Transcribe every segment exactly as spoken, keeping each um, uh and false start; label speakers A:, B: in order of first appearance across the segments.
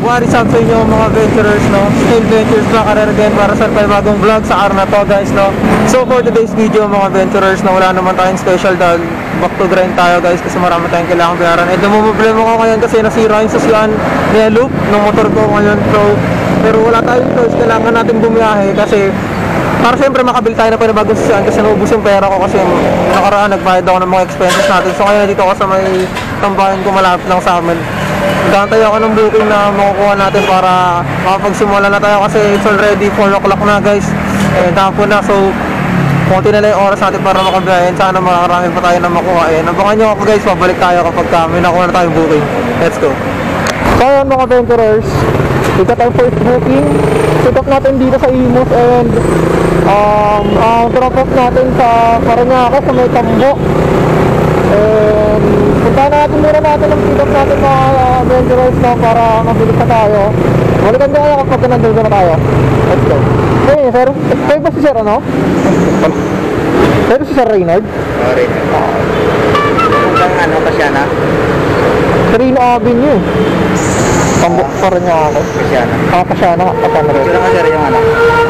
A: What is up sa inyo mga venturers, no? Still Ventures back again para sa bagong vlog sa araw na to, guys, no? So for today's video mga venturers, na wala naman tayong special dahil back to grind tayo, guys, kasi marami tayong kailangan bayaran. Eh, problema ko ngayon kasi nasira yung sasyan niya loop ng motor ko ngayon. So, pero wala tayong choice, kailangan natin bumiyahe kasi para siyempre makabili tayo na panibagong sasyan kasi naubos yung pera ko kasi nakaraan nagbayad ako ng mga expenses natin. So kaya dito ako sa may tambayan ko malapit lang sa amin. Gantay ako ng booking na makukuha natin para makapagsimula na tayo kasi it's already four o'clock na, guys. Eh, tapo na. So, konti na lang yung oras natin para makabiyahin. Sana makarami pa tayo na makuha. Eh, nabangan nyo ako, guys. Pabalik tayo kapag kami nakuha na tayong booking. Let's go. So, ayan mga venturers. Ito tayong first booking. Pick up natin dito sa Imus and um, uh, drop off natin sa Parañaque sa may Tambo. And puntahan natin muna natin ang pick up natin mga uh, venturers na para mabilis na tayo. Balikan tayo kapag nandun na tayo. Let's go. Hey sir, kayo ba si sir ano? Kayo si sir Reynard?
B: Oo, Reynard. Hanggang ano pa siya na?
A: Trino Avenue. Tambok pa rin niya ako.
B: Kasyana.
A: Ah, Kasyana. Kasama rin.
B: Gusto lang ka sir yung ano?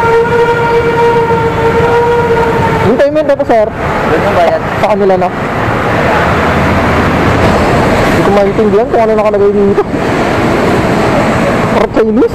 A: Yung payment ito sir?
B: Doon yung bayad?
A: Sa kanila na. Hindi ko maintindihan kung ano nakalagay dito. Para Chinese.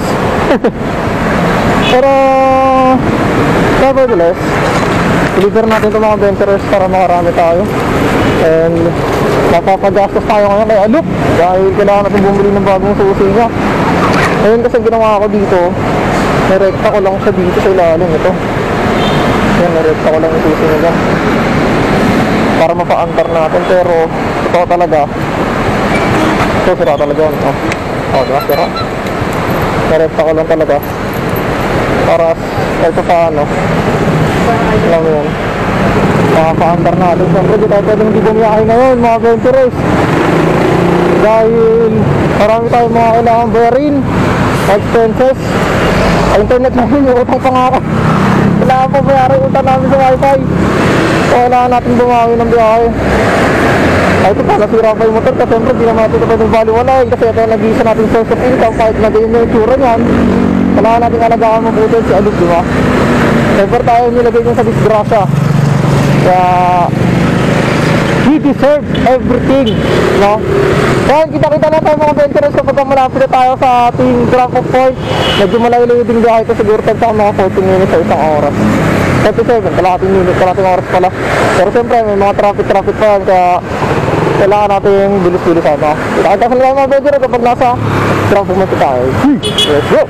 A: Pero nevertheless, deliver natin itong mga venturers para makarami tayo. And mapapagastos tayo ngayon kay Alok dahil kailangan natin bumili ng bagong susi niya. Ngayon kasi ginawa ko dito, nirekta ko lang siya dito sa ilalim ito. Yan, nirekta ko lang yung susi niya para mapa-antar natin. Pero ito talaga, ito sira talaga yun. Oh, oh diba? Sira. Nirekta ko lang talaga para ito paano alam mo yun, makaka-andar natin. Siyempre di tayo pwedeng hindi bumiyahe ngayon mga venturers dahil marami tayong mga kailangan bayarin, expenses. Ang internet namin yung utang pangako, kailangan pa bayarin utang namin sa wifi. So kailangan natin bumawi ng biyahe. Ay ito pa, nasira pa yung motor kasi siyempre di naman natin ito pwedeng baliwalay kasi ito yung nag-iisa natin source of income. Kahit na ganyan yung itsura niyan, kailangan natin alagaan mabuti si Alok, di ba? Never tayo nilagay niya sa disgrasya. Kaya he deserves everything, no? Kaya kita-kita lang tayo mga venturers kapag malapit na tayo sa ating drop-off point. Medyo malayo-layo din biyahe ito, siguro tayo sa mga fourteen minutes sa isang oras. thirty-seven, kalahating minutes, kalahating oras pala. Pero siyempre may mga traffic-traffic pa yan, kaya kailangan natin bilis-bilis ano. Kita-kita sa lang mga venturers kapag nasa drop-off point tayo. Let's go!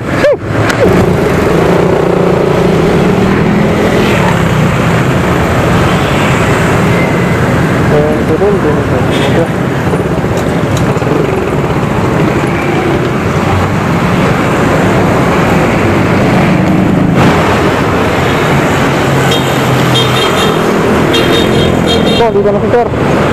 A: Turun din ito. Ito, dito na si sir.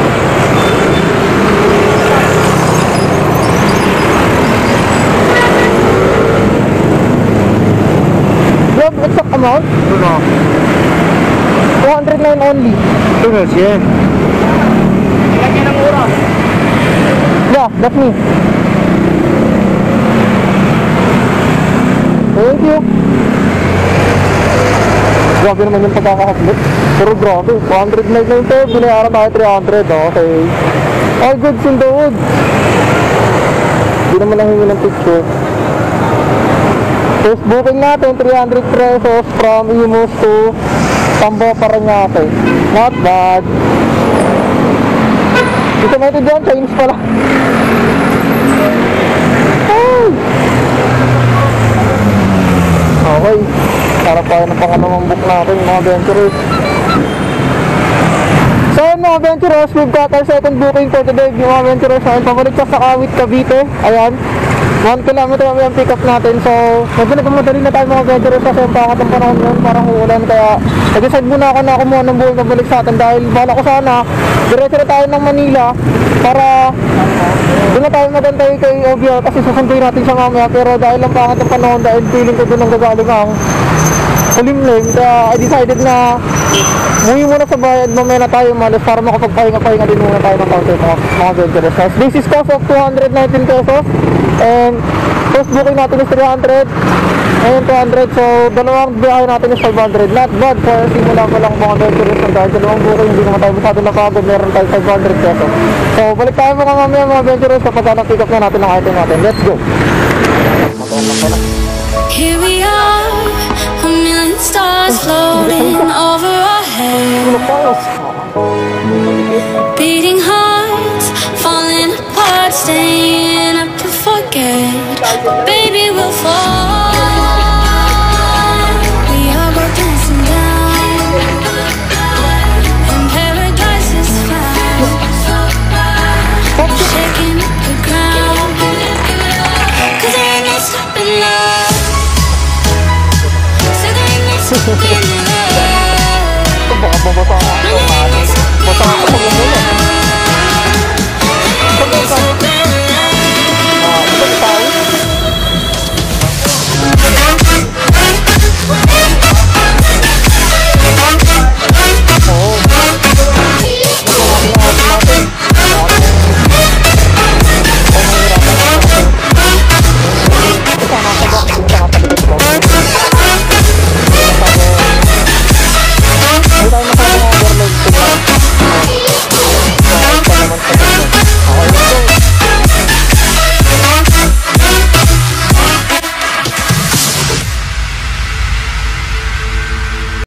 A: You have exact amount?
B: Ano?
A: two hundred nine only.
B: Ito na siya.
A: Yeah, that's me. Thank you. Grabe naman yung pagkakahaplit. Pero grabe, one hundred nine na ito. Binayaran tayo three hundred. Okay. All goods in the wood. Hindi naman lang hingi ng picture. First booking natin, three hundred pesos from Imus to Tambo, Parañaque. Not bad. Ito mo ito dyan, Chinese pala. Ay! Okay. Harap tayo ng pangalawang book natin, mga venturers. So yun mga venturers, we've got our second booking for today. Yung mga venturers natin, pabalik sa Kawit, Cavite. Ayan. one kilometer kami ang pick up natin. So medyo nagmamadali na tayo mga venturers kasi pakat ang panahon yun, parang uulan. Kaya nag-decide muna ako na kumuha ng buong pabalik sa atin dahil bala ko sana diretso na tayo ng Manila para doon na tayo magantay kay O B R kasi susunduin natin siya mamaya. Pero dahil lang pakat ang panahon, dahil feeling ko doon ang gagaling ang kulimlim. Kaya I decided na umuwi muna sa bayad, mamaya na tayo malas para makapagpahinga-pahinga din muna tayo ng konti mga, mga venturers. So, this is cost of two hundred nineteen pesos and first booking natin is three hundred and two hundred. So dalawang biyahe natin is five hundred. Not bad for simula pa lang mga venturers ng dahil dalawang booking, hindi naman tayo masyado napagod, meron tayo five hundred pesos. So balik tayo mga mamaya mga venturers kapag na-pick up na natin ang item natin. Let's go!
C: Here we are, a million stars floating over our heads. Beating hearts, falling apart, staying up to forget. But baby, we'll fall. We are both dancing down, and paradise is found. Shaking up the ground, 'cause there ain't no stopping now. So there ain't no stopping now.
A: Baka babasa ako. Basa ako.